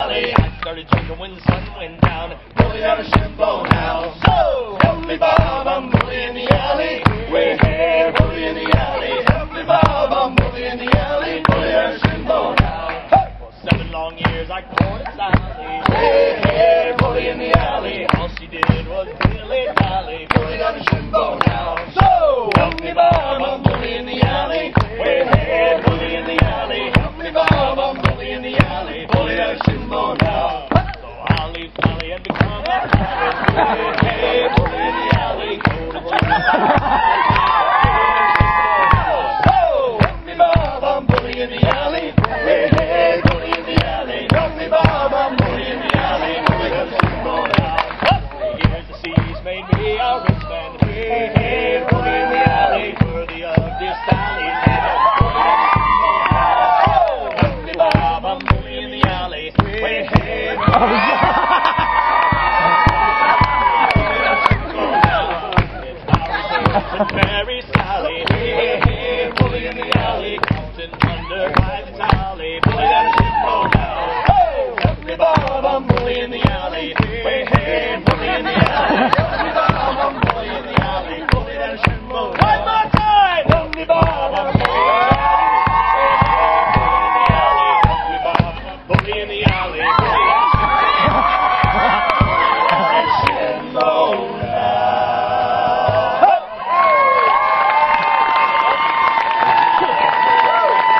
alley. I started drinking when the sun went down. Bully down a shimbo now. So, help me Bob, I'm bully in the alley. Way hey, bully in the alley. Help me Bob, I'm bully in the alley. Bully down a shimbo now. For 7 long years I courted Sally. Hey, hey, bully in the alley. All she did was dilly-dally. Bully down a shimbo now. So, help me Bob, I'm bully in the alley. Way hey, bully in the alley. Help me Bob, I'm bully in the alley. Bully down a shimbo now. So I'll leave Sally and become a Hey, hey, bully in the alley. Go to bully in the alley. So, help me Bob, I'm bully in the alley. Hey, hey, bully in the alley. Help me Bob, I'm bully in the alley. Bully down a shimbo now. 3 years the seas made me a rich man. Hey, hey, bully in the alley. Worthy of this Sally. Help me Bob, I'm bully in the alley. Hey, hey,